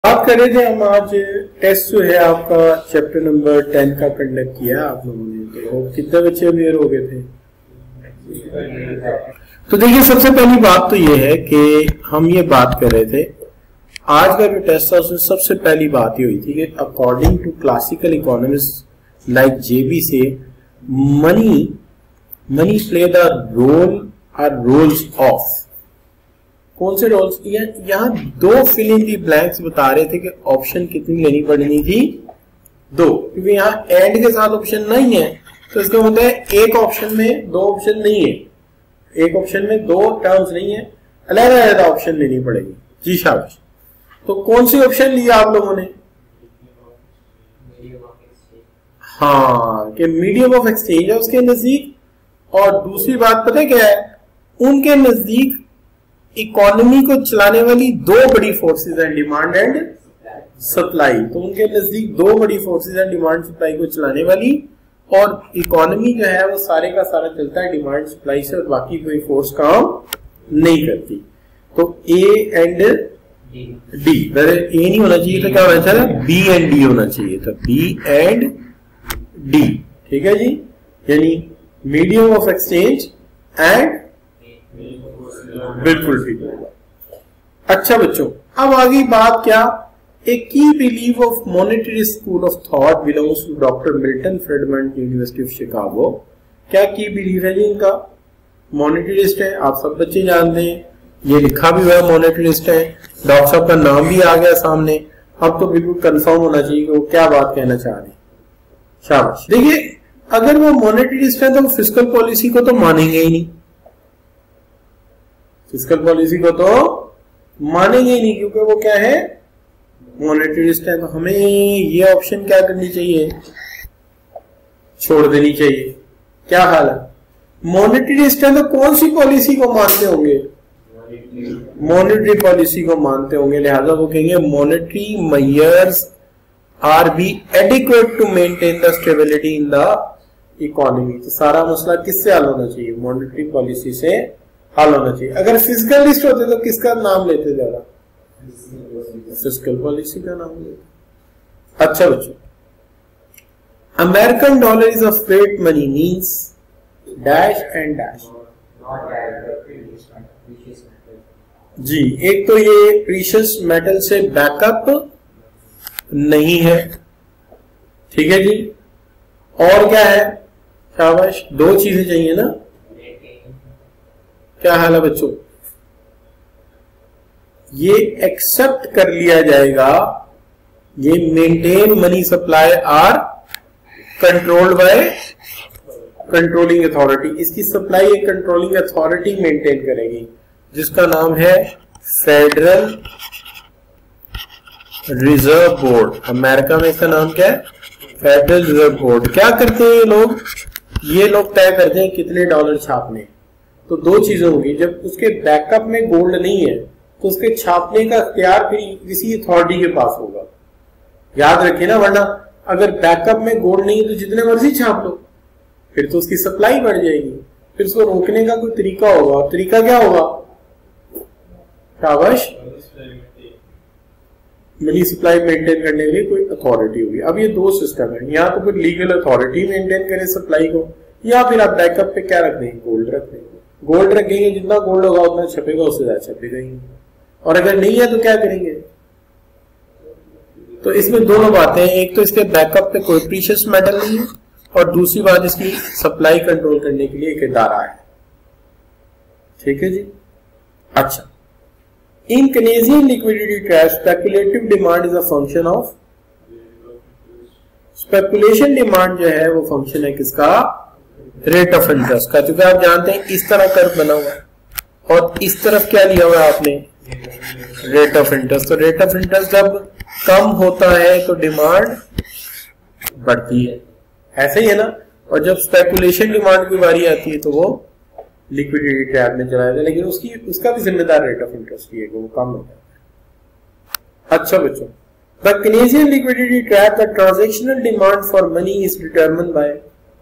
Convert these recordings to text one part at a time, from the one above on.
बात कर रहे थे हम आज टेस्ट जो है आपका चैप्टर नंबर 10 का कंडक्ट किया आप लोगों ने। तो कितने बच्चे अवेयर हो गए थे? तो देखिए सबसे पहली बात तो ये है कि हम ये बात कर रहे थे आज का जो टेस्ट था उसमें सबसे पहली बात ये हुई थी कि according to classical economist like J B Say money play the roles of कौन से रोल्स? यहाँ दो फिल इन दी ब्लैंक्स बता रहे थे कि ऑप्शन कितनी लेनी पड़नी थी? दो, क्योंकि यहाँ एंड के साथ ऑप्शन नहीं है तो इसका मतलब है एक ऑप्शन में दो ऑप्शन नहीं है, एक ऑप्शन में दो टर्म्स नहीं है, अलग अलग ऑप्शन लेनी पड़ेगी। जी शाबाश। तो कौन सी ऑप्शन लिया आप लोगों ने? हाँ, कि मीडियम ऑफ एक्सचेंज है उसके नजदीक, और दूसरी बात पता है क्या है, उनके नजदीक इकोनॉमी को चलाने वाली दो बड़ी फोर्सेस हैं, डिमांड एंड सप्लाई। तो उनके नजदीक दो बड़ी फोर्सेस हैं डिमांड सप्लाई को चलाने वाली, और इकोनॉमी जो है वो सारे का सारा चलता है डिमांड सप्लाई से और बाकी कोई फोर्स काम नहीं करती। तो ए एंड डी, ए नहीं होना चाहिए था, क्या होना चाहिए? बी एंड डी होना चाहिए था, बी एंड डी। ठीक है जी, यानी मीडियम ऑफ एक्सचेंज एंड बिल्कुल ठीक होगा। अच्छा बच्चों, अब आगे बात क्या, a key belief of monetary school of thought belongs to doctor Milton Friedman university of Chicago. क्या की बिलीफ है जी इनका? मॉनेटरिस्ट है, आप सब बच्चे जानते हैं, ये लिखा भी हुआ है मॉनेटरिस्ट है, डॉक्टर साहब का नाम भी आ गया सामने। अब तो बिल्कुल कंफर्म होना चाहिए कि वो क्या बात कहना चाह रहे हैं। शाबाश। देखिए अगर वो मॉनेटरिस्ट है तो फिस्कल पॉलिसी को तो मानेंगे ही नहीं, फिस्कल पॉलिसी को तो मानेंगे ही नहीं, क्योंकि वो क्या है? मॉनेटरिस्ट है। तो हमें ये ऑप्शन क्या करनी चाहिए? छोड़ देनी चाहिए। क्या हाल है? मॉनेटरिस्ट है तो कौन सी पॉलिसी को मानते होंगे? मॉनेटरी पॉलिसी को मानते होंगे, लिहाजा वो कहेंगे monetary measures are be adequate to maintain the stability in the economy. तो सारा मसला किससे हल होना चाहिए? मॉनेटरी पॉलिसी से हल होना चाहिए। अगर फिस्कलिस्ट होते तो किसका नाम लेते ज्यादा? फिस्कल पॉलिसी का नाम लेते। अच्छा बच्चों, American dollar is a fiat money means dash and dash. जी, एक तो ये प्रीशियस मेटल से बैकअप नहीं है, ठीक है जी, और क्या है? शाबाश, दो चीजें चाहिए ना। क्या हाल है बच्चों? ये एक्सेप्ट कर लिया जाएगा, ये maintain money supply are controlled by controlling authority. इसकी सप्लाई एक कंट्रोलिंग अथॉरिटी मेंटेन करेगी जिसका नाम है फेडरल रिजर्व बोर्ड। अमेरिका में इसका नाम क्या है? Federal reserve board. क्या करते हैं ये लोग? ये लोग तय करते हैं कितने डॉलर छापने। तो दो चीजें होंगी, जब उसके बैकअप में गोल्ड नहीं है तो उसके छापने का इख्तियार फिर किसी अथॉरिटी के पास होगा, याद रखिए ना, वरना अगर बैकअप में गोल्ड नहीं है तो जितने मर्जी छाप लो, फिर तो उसकी सप्लाई बढ़ जाएगी, फिर उसको रोकने का कोई तरीका होगा। तरीका क्या होगा? शाबाश, मनी सप्लाई मेंटेन करने के लिए कोई अथॉरिटी होगी। अब ये दो सिस्टम है, यहाँ तो कोई लीगल अथॉरिटी मेंटेन करे सप्लाई को, या फिर आप बैकअप पे क्या रख देंगे? गोल्ड रख देंगे। गोल्ड रखेंगे, जितना गोल्ड होगा उतना छपेगा, उससे ज्यादा छपेगा ही। और अगर नहीं है तो क्या करेंगे? तो इसमें दोनों बातें हैं, एक तो इसके बैकअप पे कोई प्रीशियस मेटल नहीं है, और दूसरी बात इसकी सप्लाई कंट्रोल करने के लिए एक इदारा है। ठीक है जी। अच्छा, in Keynesian liquidity trap speculative demand is a function of, speculation demand जो है वो फंक्शन है किसका? रेट ऑफ इंटरेस्ट का। क्योंकि आप जानते हैं इस तरह कर्व बना हुआ है और इस तरफ क्या लिया हुआ है आपने? Rate of interest. तो रेट ऑफ इंटरेस्ट जब कम होता है तो डिमांड बढ़ती है, ऐसे ही है ना। और जब स्पेकुलेशन डिमांड की बारी आती है तो वो लिक्विडिटी ट्रैप में चला जाता है, लेकिन उसका भी जिम्मेदार रेट ऑफ इंटरेस्ट ही है कि वो कम होता है। अच्छा बच्चों, the Keynesian liquidity trap, the transactional demand for money is determined by,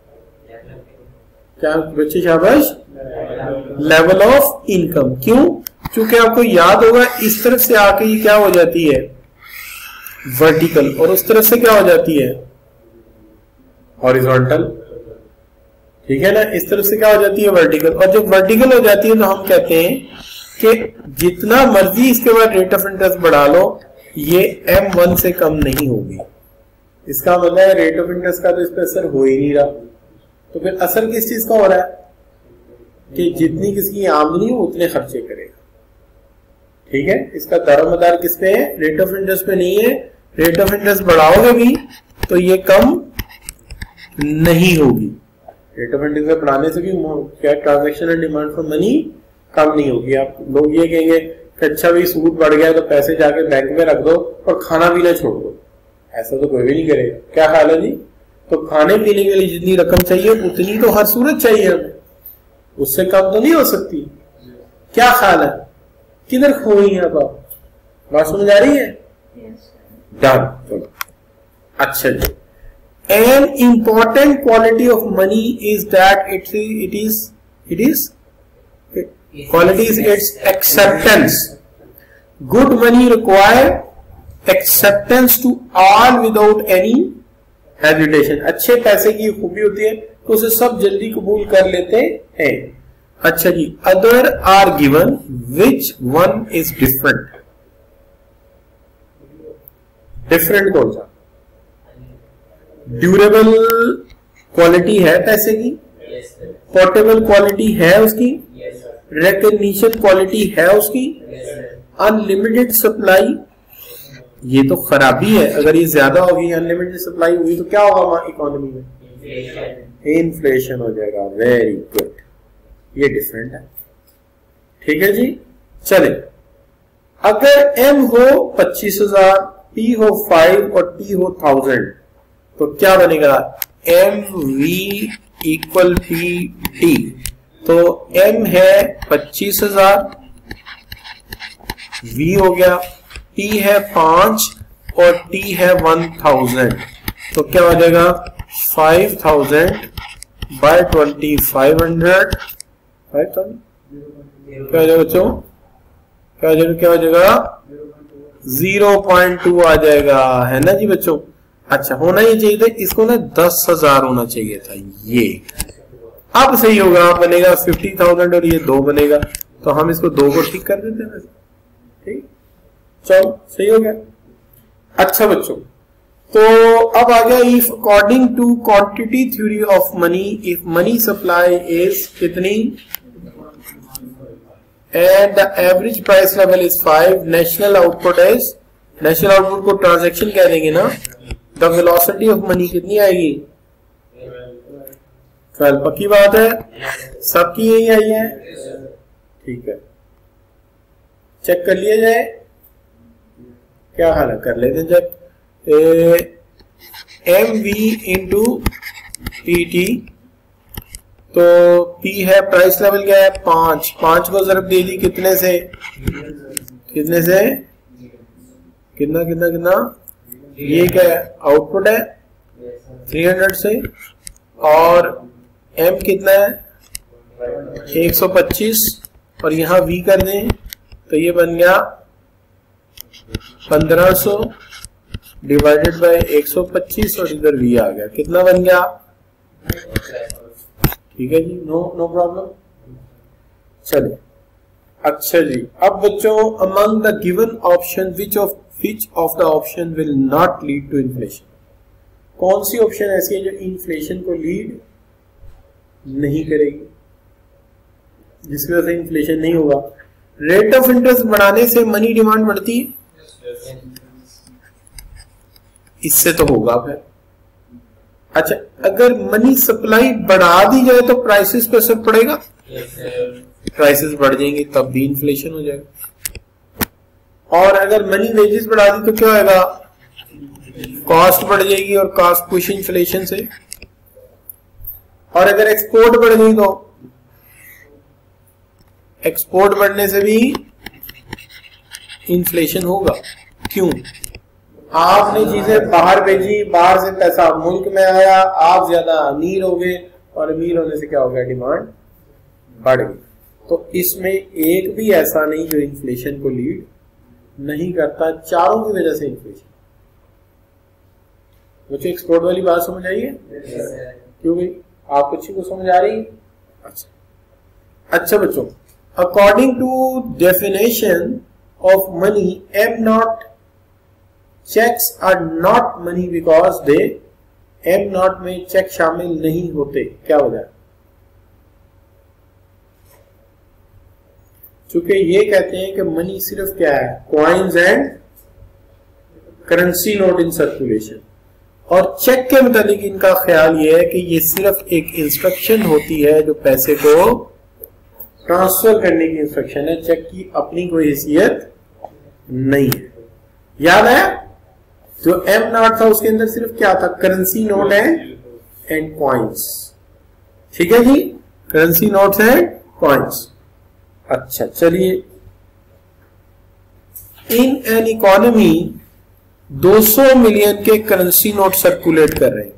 क्या बच्चे? शाबाश, लेवल ऑफ इनकम। क्यों? क्योंकि आपको याद होगा इस तरफ से आके ये क्या हो जाती है? वर्टिकल, और उस तरफ से क्या हो जाती है हॉरिजॉन्टल, ठीक है ना, इस तरफ से क्या हो जाती है वर्टिकल। और जब वर्टिकल हो जाती है तो हम कहते हैं कि जितना मर्जी इसके बाद रेट ऑफ इंटरेस्ट बढ़ा लो, ये M1 से कम नहीं होगी। इसका मतलब है रेट ऑफ इंटरेस्ट का तो इस पर असर हो ही नहीं रहा। तो फिर असर किस चीज का हो रहा है कि जितनी किसकी आमदनी हो उतने खर्चे करेगा, ठीक है। इसका दारोमदार किस पे है, रेट ऑफ इंटरेस्ट पे नहीं है। रेट ऑफ इंटरेस्ट बढ़ाओगे भी तो ये कम नहीं होगी। रेट ऑफ इंटरेस्ट बढ़ाने से भी क्या transaction and demand for money कम नहीं होगी। आप लोग ये कहेंगे कि अच्छा भाई सूद बढ़ गया तो पैसे जाके बैंक में रख दो और खाना पीना छोड़ दो, ऐसा तो कोई भी नहीं करेगा। क्या ख्याल है जी? तो खाने पीने के लिए जितनी रकम चाहिए उतनी तो हर सूरत चाहिए हमें, उससे कम तो नहीं हो सकती। क्या ख्याल है, किधर खोई है आप? बात समझ आ रही है? डन। चलो अच्छा जी। An important quality of money is that it is quality is its acceptance. Good money require acceptance to all without any hesitation. अच्छे पैसे की खूबी होती है तो उसे सब जल्दी कबूल कर लेते हैं। अच्छा जी, other are given, which one is different? Different कौन सा? ड्यूरेबल क्वालिटी है पैसे की, पोर्टेबल क्वालिटी है उसकी, रिकग्निशन क्वालिटी है उसकी, अनलिमिटेड सप्लाई, ये तो खराबी है। अगर ये ज्यादा होगी, अनलिमिटेड सप्लाई हुई तो क्या होगा वहां इकोनॉमी में? इन्फ्लेशन हो जाएगा। वेरी गुड, ये डिफरेंट है, ठीक है जी। चले, अगर M हो 25,000, P हो 5 और T हो 1000 तो क्या बनेगा? MV equal PT। तो M है 25,000, V हो गया, P है 5 और T है 1000। तो क्या हो जाएगा? 5000 बाय 2500, 5000 क्या हो जाएगा बच्चों? क्या हो जाएगा? 0.2 आ जाएगा, है ना जी बच्चों। अच्छा, होना ही चाहिए था इसको ना 10,000 होना चाहिए था ये। अब सही होगा, बनेगा 50,000 और ये 2 बनेगा, तो हम इसको 2 को ठीक कर देते हैं। ठीक, चलो सही हो गया। अच्छा बच्चों, तो अब आ गया if according to quantity theory of money, if money supply is कितनी and the average price level is 5, national output is, national output को ट्रांजैक्शन कह देंगे ना, the velocity of money कितनी आएगी? 12। पक्की बात है, सबकी यही आई है, ठीक है। चेक कर लिया जाए, क्या हाल है, कर लेते हैं चेक। MV इंटू PT, तो P है, प्राइस लेवल क्या है 5, 5 को जरूर दे दी कितने से, कितना ये क्या है, आउटपुट है 300 से, और M कितना है 125, और यहां V कर दें तो ये बन गया 1500 डिवाइडेड बाय 125, और इधर V आ गया, कितना बन गया? ठीक है जी, नो प्रॉब्लम। चलिए, अच्छा जी, अब बच्चों, among the given option which of the option will not lead to inflation? कौन सी ऑप्शन ऐसी है जो इन्फ्लेशन को लीड नहीं करेगी, जिसकी वजह से इन्फ्लेशन नहीं होगा? रेट ऑफ इंटरेस्ट बढ़ाने से मनी डिमांड बढ़ती है, इससे तो होगा फिर। अच्छा, अगर मनी सप्लाई बढ़ा दी जाए तो प्राइसेस पे असर पड़ेगा? प्राइसेस बढ़ जाएंगे तब भी इन्फ्लेशन हो जाएगा। और अगर मनी वेजेस बढ़ा दी तो क्या होगा? कॉस्ट बढ़ जाएगी, और कॉस्ट पुश इन्फ्लेशन से। और अगर एक्सपोर्ट बढ़ गई तो एक्सपोर्ट बढ़ने से भी इन्फ्लेशन होगा। क्यों? आपने चीजें बाहर भेजी, बाहर से पैसा मुल्क में आया, आप ज्यादा अमीर हो गए, और अमीर होने से क्या हो गया? डिमांड बढ़ गई। तो इसमें एक भी ऐसा नहीं जो इन्फ्लेशन को लीड नहीं करता, चारों की वजह से इन्फ्लेशन। बच्चों एक्सप्लोर वाली बात समझ आई है? क्यों भाई, आप बच्ची को समझ आ रही है? अच्छा बच्चों, according to definition of money, M nought checks are not money because they, M nought में चेक शामिल नहीं होते। क्या वजह? चूंकि ये कहते हैं कि मनी सिर्फ क्या है, coins and currency note in circulation, और चेक के मुताबिक इनका ख्याल ये है कि ये सिर्फ एक इंस्ट्रक्शन होती है जो पैसे को ट्रांसफर करने की इंस्ट्रक्शन है, चेक की अपनी कोई हैसियत नहीं है। याद है जो एम नॉट था उसके अंदर सिर्फ क्या था, करेंसी नोट एंड कॉइन्स। ठीक है जी, करेंसी नोट्स एंड कॉइन्स। अच्छा चलिए, इन एन इकोनॉमी 200 मिलियन के करेंसी नोट सर्कुलेट कर रहे हैं,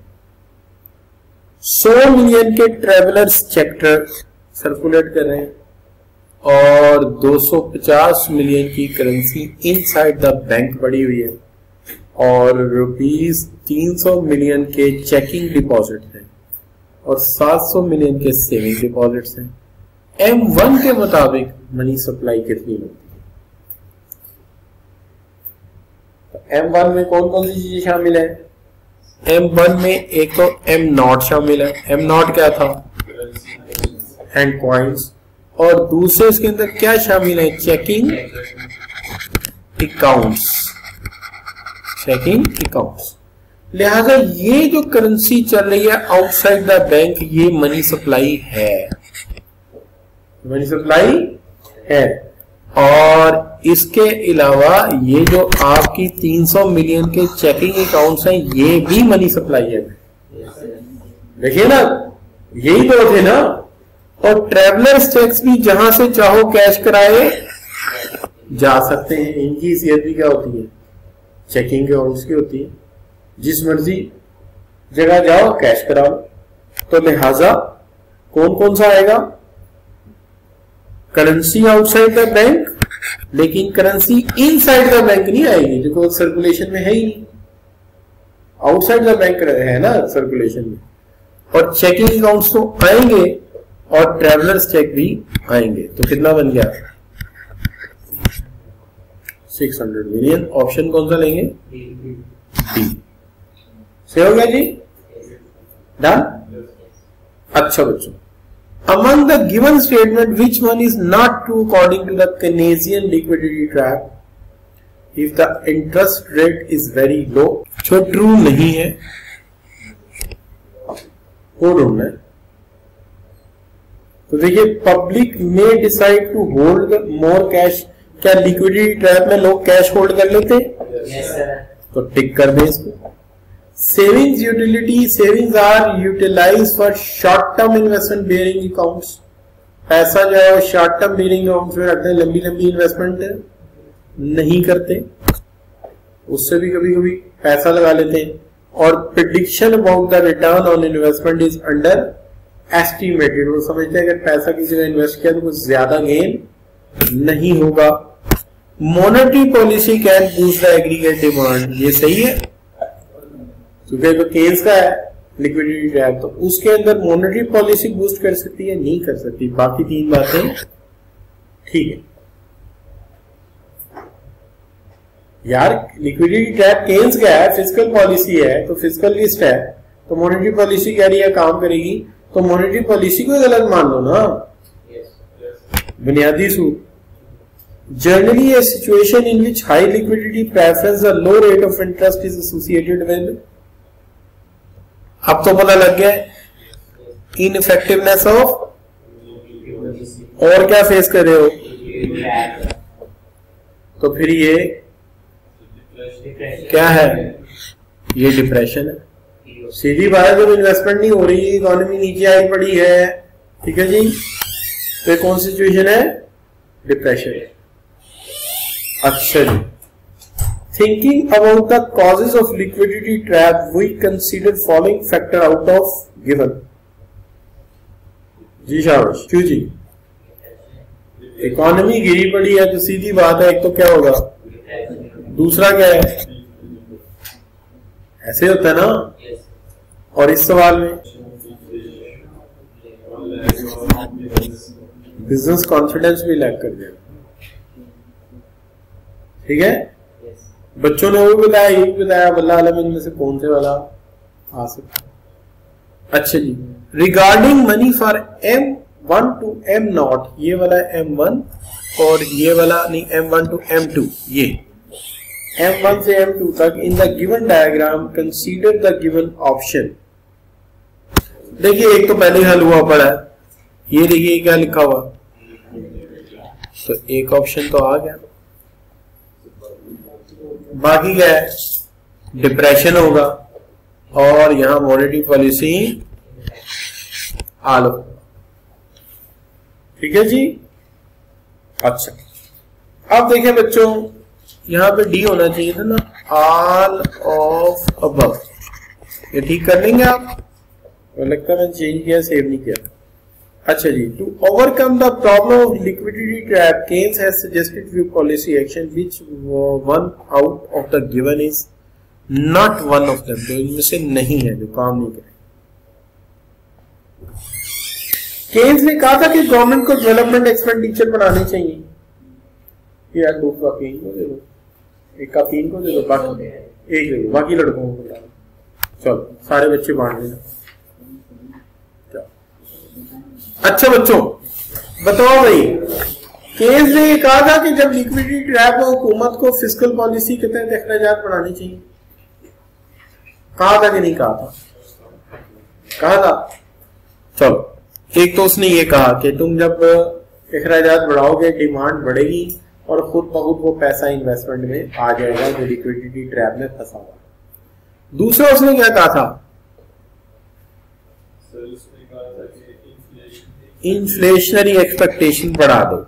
100 मिलियन के ट्रेवलर्स चेक सर्कुलेट कर रहे हैं, और 250 मिलियन की करेंसी इनसाइड द बैंक पड़ी हुई है, और रुपीस 300 मिलियन के चेकिंग डिपॉजिट हैं, और 700 मिलियन के सेविंग डिपॉजिट्स हैं। M1 के मुताबिक मनी सप्लाई कितनी होती है? M1 में कौन कौन सी चीजें शामिल है? M1 में एक तो M नॉट शामिल है। M नॉट क्या था? And coins. और दूसरे इसके अंदर क्या शामिल है? Checking accounts, checking accounts. लिहाजा ये जो करेंसी चल रही है आउटसाइड द बैंक, ये मनी सप्लाई है, मनी सप्लाई है। और इसके अलावा ये जो आपकी 300 मिलियन के चेकिंग अकाउंट्स हैं, ये भी मनी सप्लाई है। देखिए ना, यही तो थे ना। और ट्रेवलर्स चेक्स भी जहां से चाहो कैश कराए जा सकते हैं। इनकी हैसियत भी क्या होती है? चेकिंग अकाउंट्स की होती है। जिस मर्जी जगह जाओ कैश कराओ। तो लिहाजा कौन कौन सा आएगा? करेंसी आउटसाइड द बैंक, लेकिन करेंसी इनसाइड द बैंक नहीं आएगी, जो सर्कुलेशन में है ही नहीं। आउटसाइड द बैंक है ना सर्कुलेशन में। और चेकिंग अकाउंट्स तो आएंगे और ट्रेवलर्स चेक भी आएंगे। तो कितना बन गया? 600 मिलियन। ऑप्शन कौन सा लेंगे? डी। सही हो गया जी? डन। अच्छा बच्चों, among the given statement, which one is not true according to the Keynesian liquidity trap? If the interest rate is very low, जो true नहीं है वो ढूंढना है। तो देखिए, पब्लिक में decide to hold more cash. क्या लिक्विडिटी ट्रैप में लोग कैश होल्ड कर लेते? yes, तो टिक कर दें इसको। Savings utility, savings are utilize for short term investment bearing accounts. पैसा जो है शॉर्ट टर्म बेयरिंग अकाउंट्स में रखते हैं, लंबी लंबी इन्वेस्टमेंट नहीं करते, उससे भी कभी कभी पैसा लगा लेते हैं। और prediction about the return on investment is under estimated. वो समझते हैं अगर पैसा किसी ने इन्वेस्ट किया तो कुछ ज्यादा गेन नहीं होगा। Monetary policy can boost the aggregate demand. ये सही है, क्योंकि जो केन्स का है लिक्विडिटी ट्रैप, तो उसके अंदर मॉनेटरी पॉलिसी बूस्ट कर सकती है, नहीं कर सकती। बाकी तीन बातें ठीक है यार। लिक्विडिटी ट्रैप केन्स क्या है? फिस्कल पॉलिसी है, तो फिस्कल लिस्ट है, तो मॉनेटरी पॉलिसी कह रही है काम करेगी, तो मॉनेटरी पॉलिसी को गलत मान लो ना। बुनियादी सूत्र। Generally a situation in which high liquidity preference or low rate of interest is associated with, अब तो पता लग गया, इनइफेक्टिवनेस ऑफ, और क्या फेस कर रहे हो? तो फिर ये क्या है? ये डिप्रेशन है। सीधी बात है, जब इन्वेस्टमेंट नहीं हो रही, इकोनॉमी नीचे आई पड़ी है, ठीक है जी, तो कौन सी सिचुएशन है? डिप्रेशन। अच्छा जी, thinking about the causes of liquidity trap we consider following factor out of given. जी शाबाश। क्यों जी? इकोनॉमी गिरी पड़ी है तो सीधी बात है, एक तो क्या होगा, दूसरा क्या ऐसे होता है ना। और इस सवाल में बिजनेस कॉन्फिडेंस भी लैक कर दिया। ठीक है, बच्चों ने वो भी बताया, ये भी बताया, वल्लाह आलम इनमें से कौन से वाला आ सकता। अच्छा जी, regarding money for M1 to M0, ये वाला M1 और ये वाला नहीं, M1 to M2, ये M1 से M2 तक in the given diagram consider the given option. देखिए एक तो पहले हल हुआ पड़ा है, ये देखिए क्या लिखा हुआ, तो एक ऑप्शन तो आ गया। बाकी क्या है, डिप्रेशन होगा और यहां मॉनेटरी पॉलिसी आलो। ठीक है जी। अच्छा, अब देखें बच्चों, यहां पे डी होना चाहिए था ना, ऑल ऑफ अबव। ये ठीक कर लेंगे आप, तो लगता है मैंने चेंज किया, सेव नहीं किया। अच्छा जी, to overcome the problem of liquidity trap, Keynes has suggested few policy action which one out of the given is not one of them, तो इनमें से नहीं है जो काम नहीं करे। केन्स ने कहा था कि गवर्नमेंट को डेवलपमेंट एक्सपेंडिचर बढ़ाने चाहिए। यार दो का पेन को दे दो, एक का पेन को दे दो, बाकी एक दे दो, बाकी लड़कों को बता दो। चलो सारे बच्चे बांट देना। अच्छा बच्चों बताओ भाई, केस ने ये कहा था कि जब लिक्विडिटी ट्रैप हो, हुकूमत को फिस्कल पॉलिसी के तहत अखराजात बढ़ाने चाहिए। कहा था कि नहीं कहा था? कहा था। चलो, एक तो उसने ये कहा कि तुम जब अखराजात बढ़ाओगे डिमांड बढ़ेगी और खुद ब खुद वो पैसा इन्वेस्टमेंट में आ जाएगा जो लिक्विडिटी ट्रैप में फंसा हुआ। दूसरा उसने क्या कहा था? इन्फ्लेशनरी एक्सपेक्टेशन बढ़ा दो।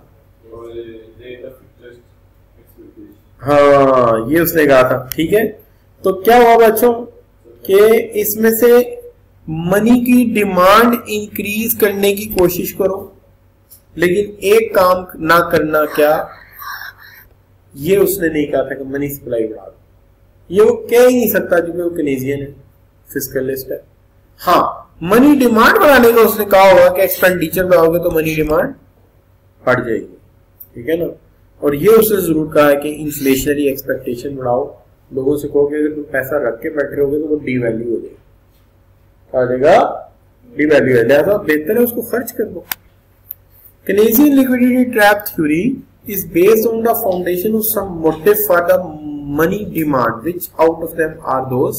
हाँ, ये उसने कहा था। ठीक है, तो क्या हुआ बच्चों कि इसमें से मनी की डिमांड इंक्रीज करने की कोशिश करो, लेकिन एक काम ना करना, क्या ये उसने नहीं कहा था कि मनी सप्लाई बढ़ा दो। ये वो कह ही नहीं सकता क्योंकि वो केनेजियन है, फिस्कलिस्ट है। हाँ, मनी डिमांड बढ़ाने का उसने कहा होगा कि एक्सपेंडिचर बढ़ाओगे तो मनी डिमांड बढ़ जाएगी। ठीक है ना। और ये उसने जरूर कहा है कि इन्फ्लेशनरी एक्सपेक्टेशन बढ़ाओ। लोगों से कहोगे अगर तुम पैसा रख के बैठे रहोगे तो वो डीवैल्यू हो जाएगा, आ जाएगा डीवैल्यू है, लिहाजा बेहतर है उसको खर्च कर दो। Keynesian liquidity trap theory is based on the foundation of some motive for the money demand, which out of them are those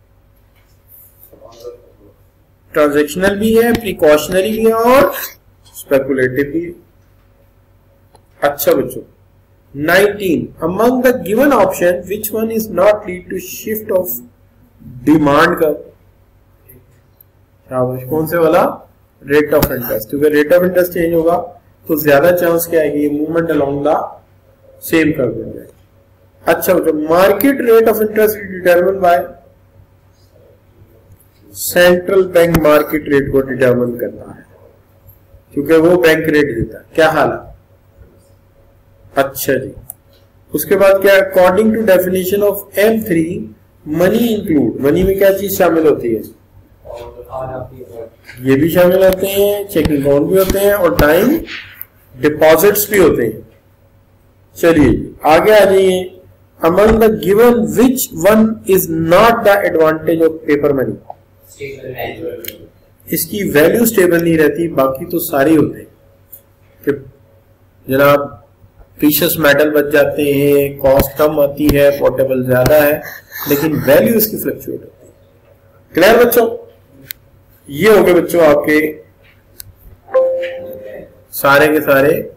transactional भी है, प्रिकॉशनरी भी है और स्पेकुलेटिव भी है। अच्छा बच्चों, 19 among the given option which one is not lead to shift of demand का, कौन से वाला? Rate of interest. क्योंकि रेट ऑफ इंटरेस्ट चेंज होगा तो ज्यादा चांस क्या है कि ये मूवमेंट अलोंग द सेम कर देंगे। अच्छा बच्चों, market rate of interest determine by central bank market rate को डिटरमिन करता है क्योंकि वो बैंक रेट देता है। क्या हाल है? अच्छा जी, उसके बाद क्या? According to definition of M3 money include, money में क्या चीज शामिल होती है? ये भी शामिल होते हैं, चेकिंग अकाउंट भी होते हैं और टाइम डिपॉजिट्स भी होते हैं। चलिए आगे आ जाइए। Among the given which one is not the advantage of paper money? इसकी वैल्यू स्टेबल नहीं रहती, बाकी तो सारे होते हैं कि जनाब प्रीशियस मेटल बच जाते हैं, कॉस्ट कम आती है, पोर्टेबल ज्यादा है, लेकिन वैल्यू इसकी फ्लक्चुएट होती है। क्लियर बच्चों? ये हो गए बच्चों आपके सारे के सारे